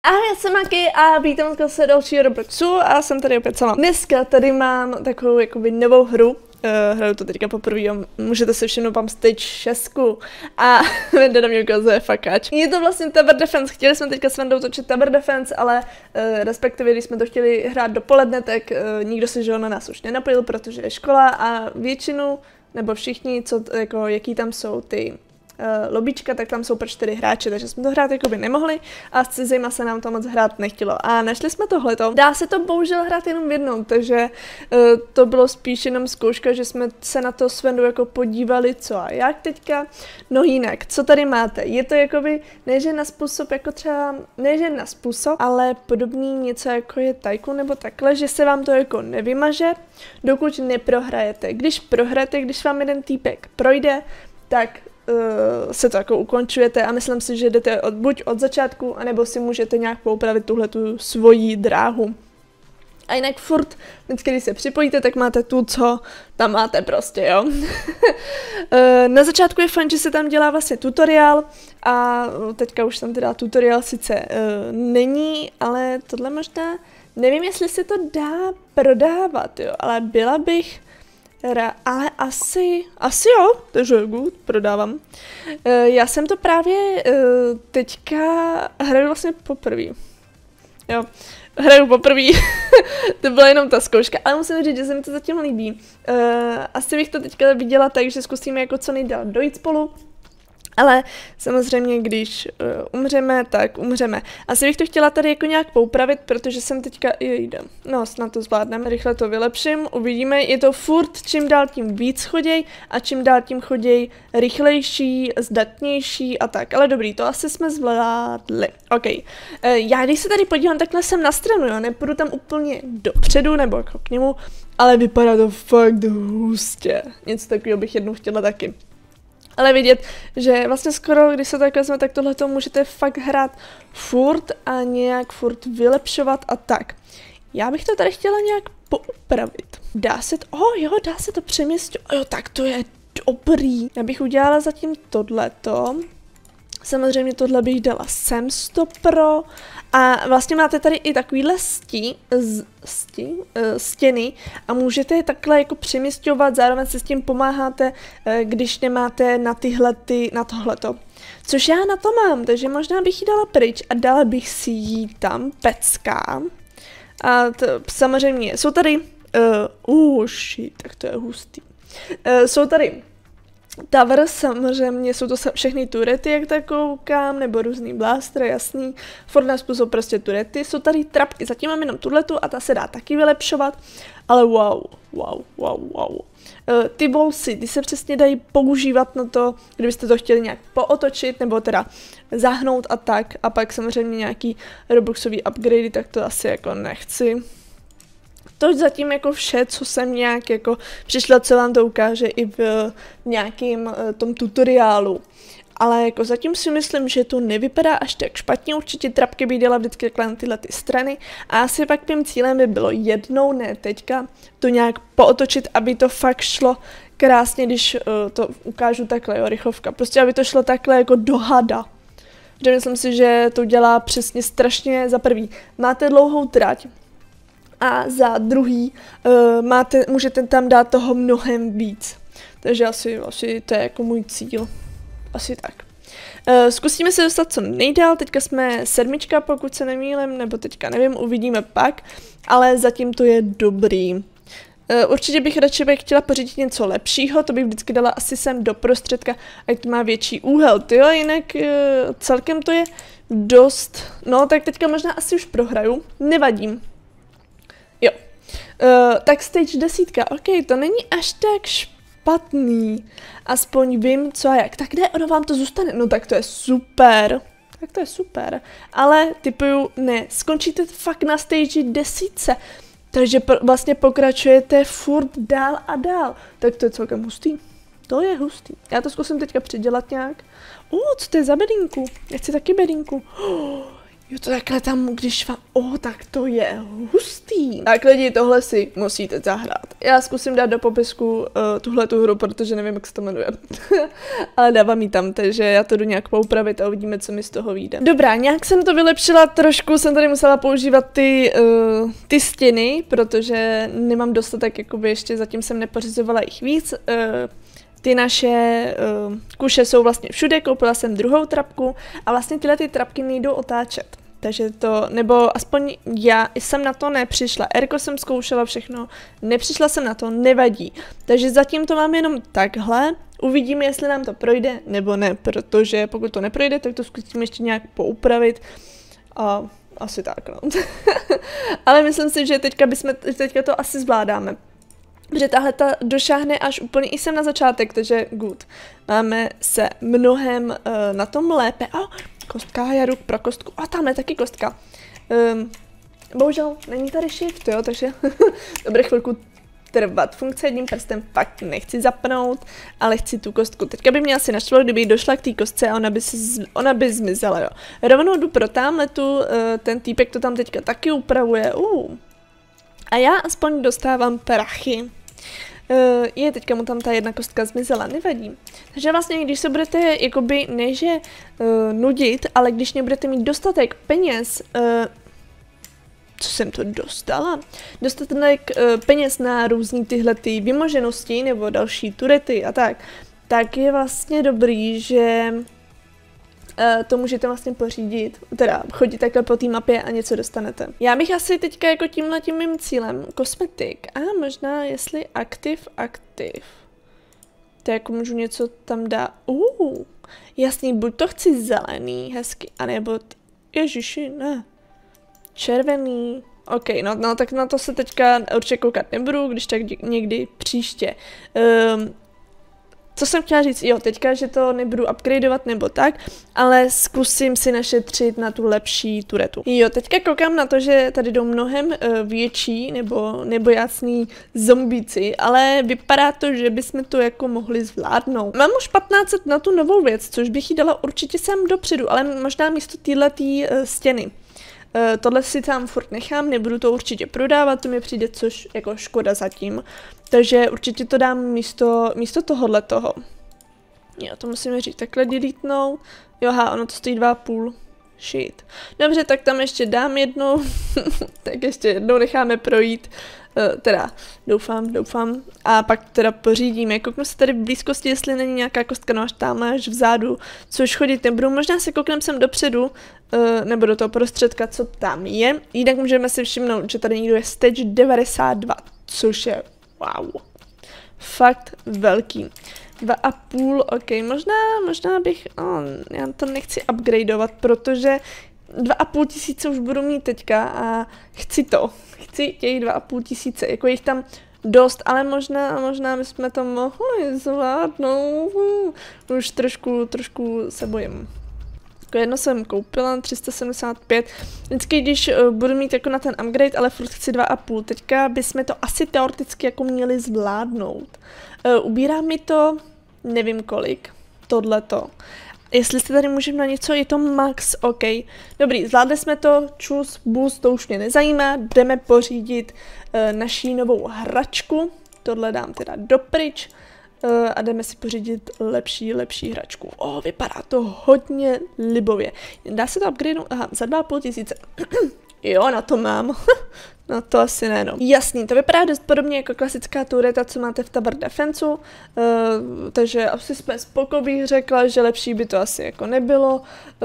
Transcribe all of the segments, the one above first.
Ahoj, já jsem Maki a vítám se dalšího Robloxu a jsem tady opět sama. Dneska tady mám takovou jakoby novou hru. Hraju to teďka poprvé, můžete si všimnout, mám stage 6 a Venda na mě ukazuje fakáč. Je to vlastně Tower Defense, chtěli jsme teďka s Vendou točit Tower Defense, ale respektive když jsme to chtěli hrát dopoledne, tak nikdo se na nás už nenapojil, protože je škola a většinu, nebo všichni, co, jako, jaký tam jsou ty lobíčka, tak tam jsou pro 4 hráče, takže jsme to hrát jakoby nemohli a s cizejma se nám to moc hrát nechtělo. A našli jsme tohleto. Dá se to bohužel hrát jenom jednou, takže to bylo spíš jenom zkouška, že jsme se na to s Vendou jako podívali, co a jak teďka. No jinak, co tady máte? Je to jakoby, neže na způsob, jako třeba, neže na způsob, ale podobný něco jako je Tycoon nebo takhle, že se vám to jako nevymaže, dokud neprohrajete. Když prohrajete, když vám jeden týpek projde, tak se to jako ukončujete a myslím si, že jdete buď od začátku, anebo si můžete nějak poupravit tuhletu svoji dráhu. A jinak furt, vždycky, když se připojíte, tak máte tu, co tam máte prostě, jo. Na začátku je fajn, že se tam dělá vlastně tutoriál a teďka už tam teda tutoriál sice není, ale tohle možná, nevím, jestli se to dá prodávat, jo, ale byla bych ale asi jo, takže good, prodávám. Já jsem to právě teďka hraju vlastně poprvé. Jo, hraju poprvé. To byla jenom ta zkouška, ale musím říct, že se mi to zatím líbí. Asi bych to teďka viděla tak, že zkusíme jako co nejdál dojít spolu. Ale samozřejmě, když umřeme, tak umřeme. Asi bych to chtěla tady jako nějak poupravit, protože jsem teďka jde. No, snad to zvládneme, rychle to vylepším, uvidíme. Je to furt čím dál tím víc choděj a čím dál tím choděj rychlejší, zdatnější a tak. Ale dobrý, to asi jsme zvládli. OK. Já když se tady podívám, takhle jsem na stranu, jo, nepůjdu tam úplně dopředu nebo jako k němu, ale vypadá to fakt hustě. Něco takového bych jednou chtěla taky. Ale vidět, že vlastně skoro, když se tak vezme, tak tohleto můžete fakt hrát furt a nějak furt vylepšovat a tak. Já bych to tady chtěla nějak poupravit. Dá se to, dá se to přeměstňovat, jo, tak to je dobrý. Já bych udělala zatím tohleto. Samozřejmě tohle bych dala sem 100% a vlastně máte tady i takovýhle stěny a můžete je takhle jako přeměstňovat, zároveň se s tím pomáháte, když nemáte na tohleto. Což já na to mám, takže možná bych ji dala pryč a dala bych si ji tam pecká. A to, samozřejmě jsou tady, tak to je hustý. Jsou tady Tower, samozřejmě jsou to všechny turety, jak tak koukám, nebo různý blastery, jasný. Furt na způsob prostě turety. Jsou tady trapky, zatím mám jenom tuhletu a ta se dá taky vylepšovat, ale wow. Ty bolsy, ty se přesně dají používat na to, kdybyste to chtěli nějak pootočit, nebo teda zahnout a tak. A pak samozřejmě nějaký Robloxový upgradey, tak to asi jako nechci. To zatím jako vše, co jsem nějak jako přišla, co vám to ukáže i v nějakém tom tutoriálu. Ale jako zatím si myslím, že to nevypadá až tak špatně, určitě trapky bych dala vždycky na tyhle ty strany a asi pak mým cílem by bylo jednou, ne teďka, to nějak pootočit, aby to fakt šlo krásně, když to ukážu takhle, jo, rychlovka, prostě aby to šlo takhle jako do hada. Protože myslím si, že to dělá přesně strašně za prvý. Máte dlouhou trať, a za druhý můžete tam dát toho mnohem víc. Takže asi to je jako můj cíl. Asi tak. Zkusíme se dostat co nejdál, teďka jsme 7, pokud se nemýlím, nebo teďka nevím, uvidíme pak, ale zatím to je dobrý. Určitě bych radši chtěla pořídit něco lepšího, to bych vždycky dala asi sem do prostředka, ať to má větší úhel, tyjo, jinak celkem to je dost, no tak teďka možná asi už prohraju, nevadím. Jo, tak stage 10, ok, to není až tak špatný, aspoň vím co a jak, tak kde ono vám to zůstane, no tak to je super, ale typuju, ne, skončíte fakt na stage 10, takže vlastně pokračujete furt dál a dál, tak to je celkem hustý, to je hustý, já to zkusím teďka přidělat nějak, co to je za bedínku, já chci taky bedínku, jo, to takhle tam, když vám... tak to je hustý. Tak lidi, tohle si musíte zahrát. Já zkusím dát do popisku tuhle tu hru, protože nevím, jak se to jmenuje. Ale dávám ji tam, takže já to jdu nějak poupravit a uvidíme, co mi z toho vyjde. Dobrá, nějak jsem to vylepšila, trošku jsem tady musela používat ty stěny, protože nemám dostatek, jakoby ještě zatím jsem nepořizovala jich víc. Ty naše kuše jsou vlastně všude, koupila jsem druhou trapku a vlastně tyhle ty trapky nejdou otáčet. Takže to, nebo aspoň já jsem na to nepřišla. Erko jsem zkoušela všechno, nepřišla jsem na to, nevadí. Takže zatím to mám jenom takhle. Uvidíme, jestli nám to projde, nebo ne, protože pokud to neprojde, tak to zkusíme ještě nějak poupravit. A asi tak, no. Ale myslím si, že teďka to asi zvládáme. Protože tahle ta došáhne až úplně i sem na začátek, takže good. Máme se mnohem na tom lépe. Kostka, já jdu pro kostku. Tamhle taky kostka. Bohužel není tady shift, jo, takže dobré chvilku trvat. Funkce jedním prstem fakt nechci zapnout, ale chci tu kostku. Teďka by mě asi naštvalo, kdyby došla k té kostce a ona by zmizela, jo. Rovnou jdu pro tamhletu, ten týpek to tam teďka taky upravuje. A já aspoň dostávám prachy. Teďka mu tam ta jedna kostka zmizela, nevadí. Takže vlastně, když se budete, jakoby, neže nudit, ale když nebudete mít dostatek peněz, co jsem to dostala? Dostatek peněz na různý tyhle ty vymoženosti nebo další turety a tak je vlastně dobrý, že to můžete vlastně pořídit, teda chodit takhle po té mapě a něco dostanete. Já bych asi teďka jako tímhletím mým cílem kosmetik a možná jestli aktiv. To jako můžu něco tam dát. Jasný, buď to chci zelený, hezky, anebo ježiši, ne. Červený. OK, no tak na to se teďka určitě koukat nebudu, když tak někdy příště. Co jsem chtěla říct, teďka, že to nebudu upgradeovat nebo tak, ale zkusím si našetřit na tu lepší turetu. Teďka koukám na to, že tady jdou mnohem větší nebo nebojácný zombíci, ale vypadá to, že bychom to jako mohli zvládnout. Mám už 1500 na tu novou věc, což bych jí dala určitě sem dopředu, ale možná místo téhletý stěny. Tohle si tam furt nechám, nebudu to určitě prodávat, to mi přijde což jako škoda zatím. Takže určitě to dám místo tohohletoho. To musíme říct takhle deletenout. Ono to stojí 2,5. Shit. Dobře, tak tam ještě dám jednou. Tak ještě jednou necháme projít. Teda, doufám. A pak teda pořídíme. Kouknu se tady v blízkosti, jestli není nějaká kostka, až tamhle, až vzadu, což chodit nebudu. Možná se kouknem sem dopředu, nebo do toho prostředka, co tam je. Jinak můžeme si všimnout, že tady někdo je stage 92, což je wow. Fakt velký. 2,5, ok, možná bych, já to nechci upgradeovat, protože 2,5 tisíce už budu mít teďka a chci těch 2,5 tisíce, jako jich tam dost, ale možná bychom to mohli zvládnout, už trošku se bojím. Jako jedno jsem koupila, 375, vždycky když budu mít jako na ten upgrade, ale furt chci 2,5, teďka bychom to asi teoreticky jako měli zvládnout. Ubírá mi to, nevím kolik, tohleto. Jestli se tady můžeme na něco, je to max, ok. Dobrý, zvládli jsme to, čus, boost, to už mě nezajímá, jdeme pořídit naší novou hračku, tohle dám teda dopryč a jdeme si pořídit lepší hračku. Vypadá to hodně libově. Dá se to upgradenout? Aha, za 2,5 tisíce. Na to mám. No to asi ne, no. Jasný, to vypadá dost podobně jako klasická tureta, co máte v Tower Defenseu, takže asi jsme spoko, bych řekla, že lepší by to asi jako nebylo.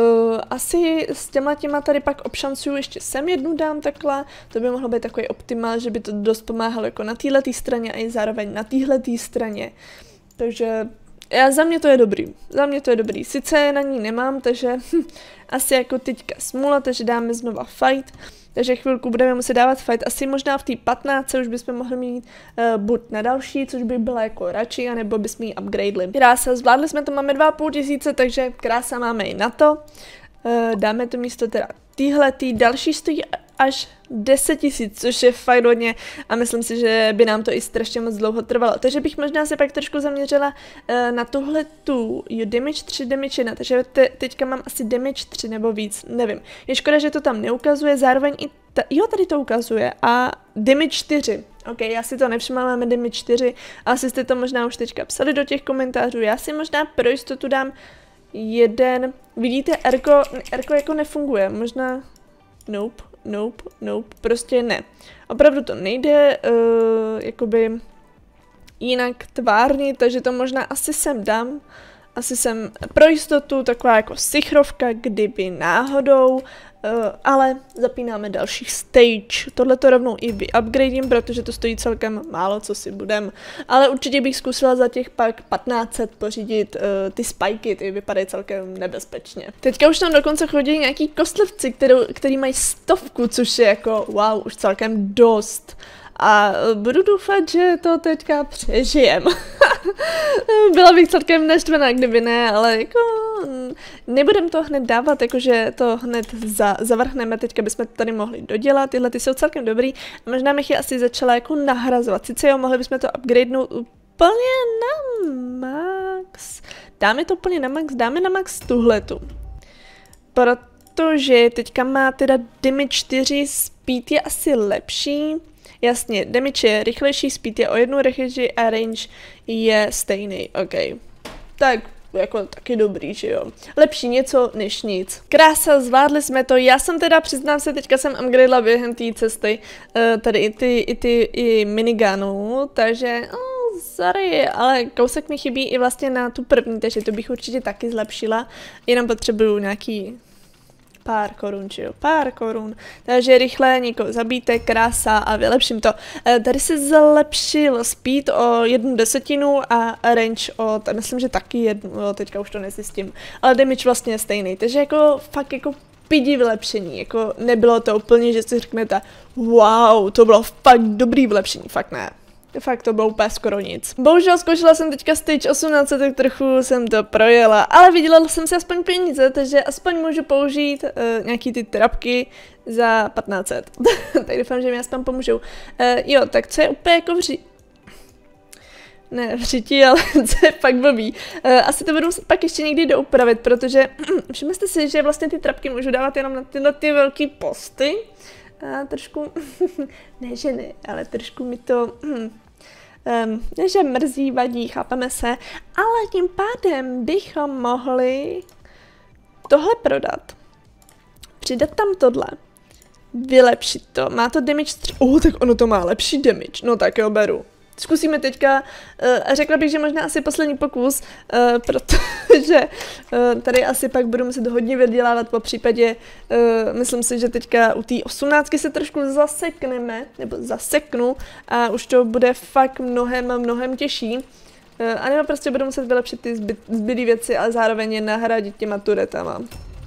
Asi s těma tady pak obšancuju ještě sem jednu dám takhle, to by mohlo být takový optimál, že by to dost pomáhalo jako na téhletý straně a i zároveň na téhletý straně. Takže za mě to je dobrý. Sice na ní nemám, takže asi jako teďka smůla, takže dáme znova fight. Takže chvilku budeme muset dávat fight. Asi možná v té 15 už bychom mohli mít buď na další, což by byla jako radši, anebo bychom ji upgradeli. Krása, zvládli jsme to, máme 2,5 tisíce, takže krása máme i na to. Dáme to místo teda týhletý, další stojí až 10 tisíc, což je fakt hodně a myslím si, že by nám to i strašně moc dlouho trvalo. Takže bych možná se pak trošku zaměřila na tohle tu damage 3, damage 1, takže teďka mám asi damage 3 nebo víc, nevím. Je škoda, že to tam neukazuje, zároveň i tady to ukazuje a damage 4, OK, já si to nevšimla, máme Damage 4, asi jste to možná už teďka psali do těch komentářů, já si možná pro jistotu dám jeden, vidíte, Erko jako nefunguje, možná, nope, prostě ne. Opravdu to nejde, jakoby jinak tvárně, takže to možná asi sem dám. Asi jsem pro jistotu taková jako sichrovka, kdyby náhodou, ale zapínáme další stage. Tohle to rovnou i vyupgradím, protože to stojí celkem málo, co si budem. Ale určitě bych zkusila za těch pak 1500 pořídit ty spajky, ty vypadají celkem nebezpečně. Teďka už tam dokonce chodí nějaký kostlivci, který mají 100, což je jako wow, už celkem dost. A budu doufat, že to teďka přežijem. Byla bych celkem naštvaná, kdyby ne, ale jako nebudem to hned dávat, jakože to hned zavrhneme, teďka bychom to tady mohli dodělat, tyhle ty jsou celkem dobrý a možná bych je asi začala jako nahrazovat, sice jo, mohli bychom to upgradenout úplně na max, dáme to úplně na max, dáme na max tuhletu, protože teďka má teda damage 4, speed je asi lepší. Jasně, damage je rychlejší, speed je o 1 rychlejší a range je stejný, OK. Tak, jako taky dobrý, že jo. Lepší něco než nic. Krása, zvládli jsme to, já jsem teda, přiznám se, teďka jsem upgradela během té cesty, tady i minigunu, takže, sorry, ale kousek mi chybí i vlastně na tu první, takže to bych určitě taky zlepšila, jenom potřebuju nějaký pár korun, či jo, pár korun. Takže rychle někoho zabijte, krása a vylepším to. Tady se zlepšil speed o 1/10 a range o, myslím, že taky 1, teďka už to nezjistím, ale damage vlastně je stejný, takže jako fakt jako pidi vylepšení, jako nebylo to úplně, že si řeknete, wow, to bylo fakt dobrý vylepšení, fakt ne. Fakt to bylo úplně skoro nic. Bohužel zkoušela jsem teďka stage 18, tak trochu jsem to projela, ale vydělala jsem si aspoň peníze, takže aspoň můžu použít nějaký ty trapky za 1500. Tak doufám, že mi aspoň pomůžou. Jo, tak co je úplně jako ne v řiti, ale co je fakt blbý. Asi to budu pak ještě někdy doupravit, protože všimněte si, že vlastně ty trapky můžu dávat jenom na tyhle ty velký posty. A trošku, ne že ne, ale trošku mi to, ne že mrzí, vadí, chápeme se, ale tím pádem bychom mohli tohle prodat, přidat tam tohle, vylepšit to, má to damage 3, tak ono to má lepší damage, no tak jo, beru. Zkusíme teďka, řekla bych, že možná asi poslední pokus, protože tady asi pak budu muset hodně vydělávat, po případě, myslím si, že teďka u té 18 se trošku zasekneme, nebo zaseknu a už to bude fakt mnohem těžší. A nebo prostě budu muset vylepšit ty zbylé věci, ale zároveň je nahradit těma turetama.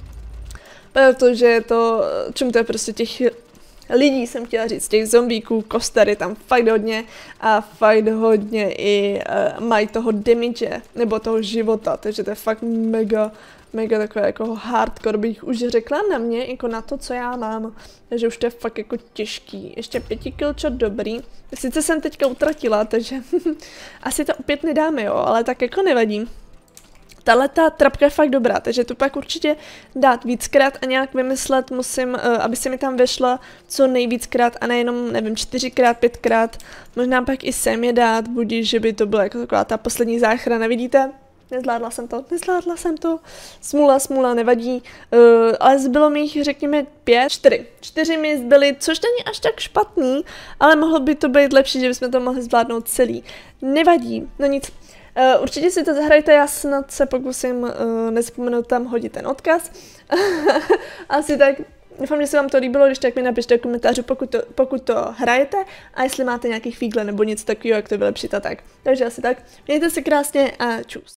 Protože to, čím to je prostě těch lidí, jsem chtěla říct, těch zombíků, kostary tam fakt hodně a fakt hodně i mají toho damage, nebo toho života, takže to je fakt mega takové jako hardcore, bych už řekla na mě, jako na to, co já mám, takže už to je fakt jako těžký, ještě 5 killshot dobrý, sice jsem teďka utratila, takže asi to opět nedáme, jo, ale tak jako nevadí. Tahle ta trapka je fakt dobrá, takže to pak určitě dát víckrát a nějak vymyslet musím, aby se mi tam vešla co nejvíckrát a nejenom, nevím, 4x, 5x, možná pak i sem je dát, budíš, že by to byla jako taková ta poslední záchrana, vidíte? Nezvládla jsem to, smůla, nevadí, ale zbylo mi jich, řekněme, 4 mi zbyly, což není až tak špatný, ale mohlo by to být lepší, že bychom to mohli zvládnout celý. Nevadí, no nic. Určitě si to zahrajte, já snad se pokusím nezapomenout tam hodit ten odkaz. Asi tak, doufám, že se vám to líbilo, když tak mi napište do komentářů, pokud to hrajete a jestli máte nějaký fígle nebo něco takového, jak to vylepšit a tak. Takže asi tak, mějte se krásně a čus.